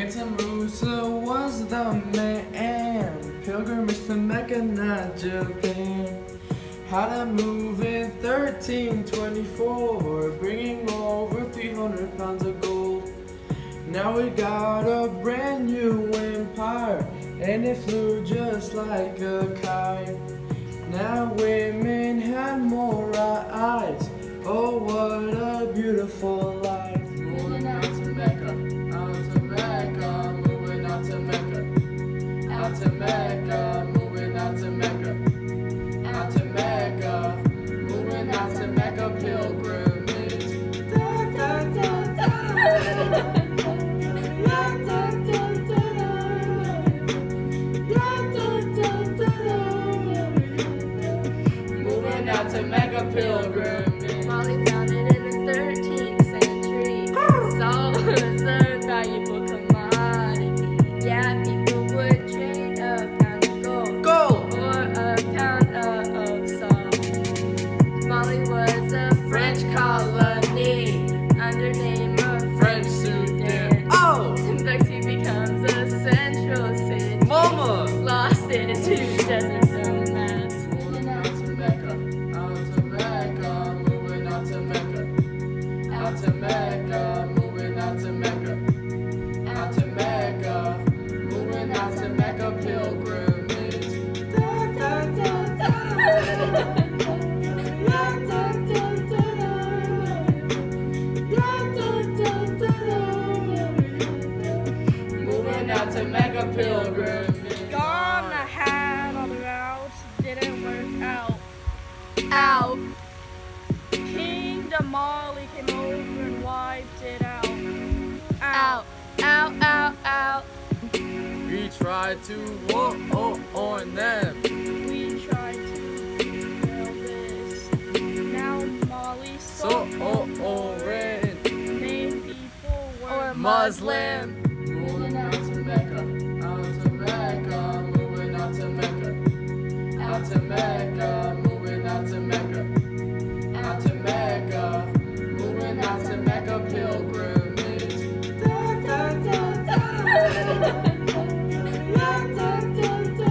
Santa Musa was the man, pilgrimage to Mecca, not Japan. How to move in 1324, bringing over 300 pounds of gold. Now we got a brand new empire, and it flew just like a kite. Now women had more eyes, oh what a beautiful life. Moving out to Mecca, out to Mecca, moving out to Mecca, out to Mecca, moving out to Mecca, out to Mecca, moving out to Mecca pilgrimage. Da, da, da, da. Moving out to Mecca pilgrimage. Molly founded in the 13th century. Salt was a valuable commodity. Yeah, people would trade a pound of gold for a pound of salt. Mali was a French colony under name of French Sudan. Oh! Timbuktu becomes a central city. Mama! Lost in two desert nomads. Moving out to Mecca, out to Mecca, moving out to Mecca, out to Mecca, moving out to Mecca, out to Mecca, moving out to Mecca pilgrimage. Da, da, da, da. Da, da, da, da, da, da, da, da. Moving out to Mecca pilgrimage. Gonna had all the routes, didn't work out. Out. King Damali came over and wiped it out. Out, out, out, out. We tried to war on them. We tried to build this. Now Mali's So orange. many people were Muslim. Moving out to Mecca, out to Mecca, moving out to Mecca, out to Mecca, moving out to Mecca, out to Mecca, moving out to Mecca pilgrimage. Da, da, da, da. Da, da, da, da,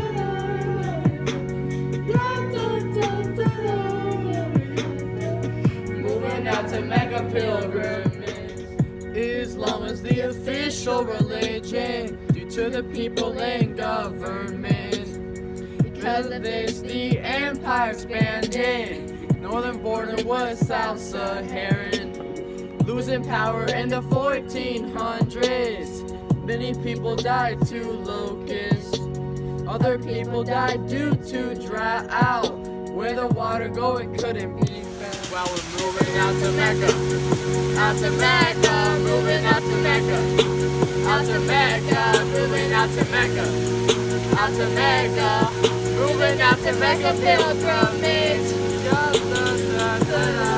da, da, da, da. Moving out to Mecca pilgrimage. Islam is the official religion due to the people and government. Because of this, the empire expanded. Northern border was South Saharan, losing power in the 1400s. Many people died to locusts. Other people died due to drought. Where the water go, it couldn't be found. While we're moving out to Mecca, out to Mecca, moving out to Mecca, out to Mecca, moving out to Mecca, out to Mecca, moving out to Mecca pilgrimage. Da, da, da, da, da.